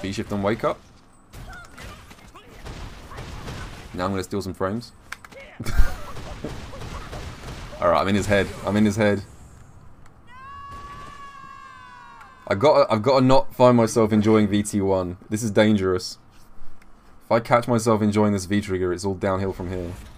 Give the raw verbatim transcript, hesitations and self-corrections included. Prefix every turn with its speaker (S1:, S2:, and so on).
S1: B-shift on wake up. Now I'm going to steal some frames. Alright, I'm in his head. I'm in his head. I've got I've got to not find myself enjoying V T one. This is dangerous. If I catch myself enjoying this V-trigger, it's all downhill from here.